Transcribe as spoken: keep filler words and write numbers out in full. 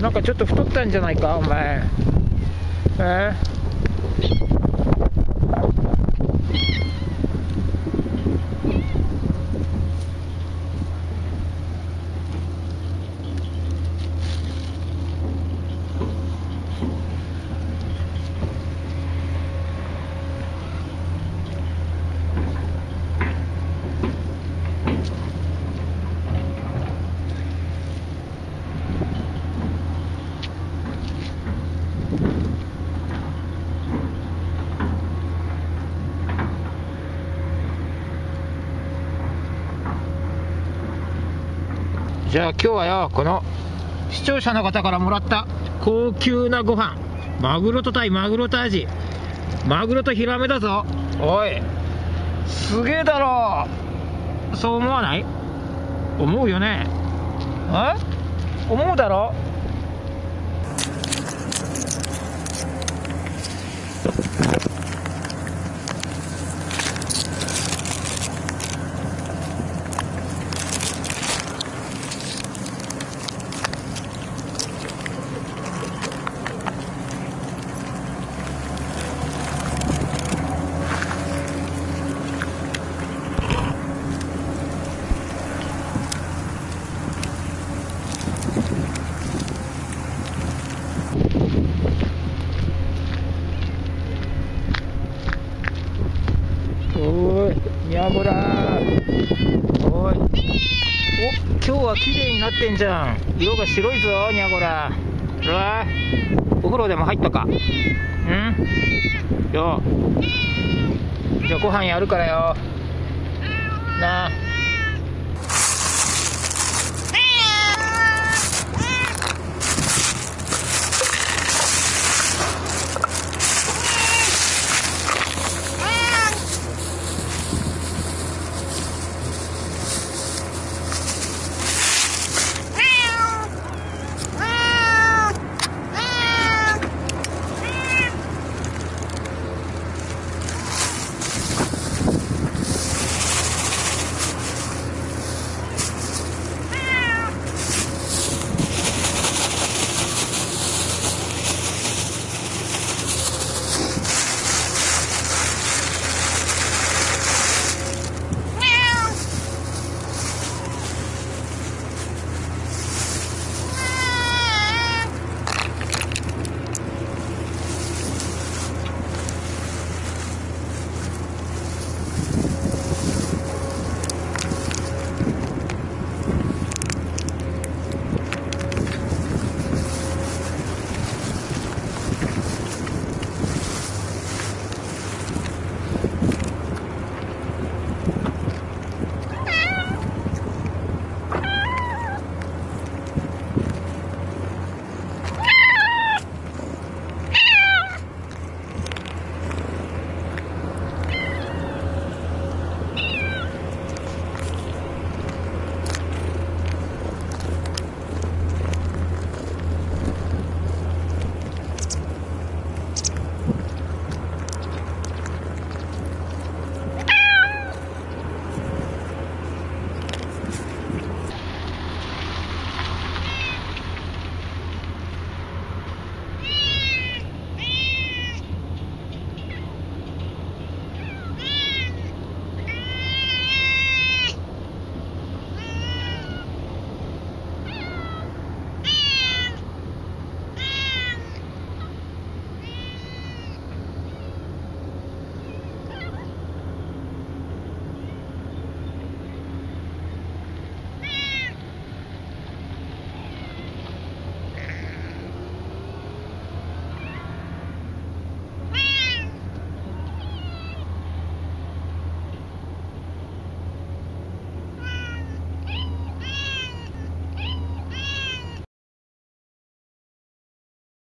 なんかちょっと太ったんじゃないかお前。えじゃあ今日はよ、この視聴者の方からもらった高級なご飯、マグロとタイ、マグロとアジ、マグロとヒラメだぞ。おい、すげえだろ。そう思わない？思うよね。え？思うだろ。おい、ニャゴラー。おい、お、今日は綺麗になってんじゃん。色が白いぞ、ニャゴラー。うわ、お風呂でも入ったか。んよ、じゃあご飯やるからよなあ。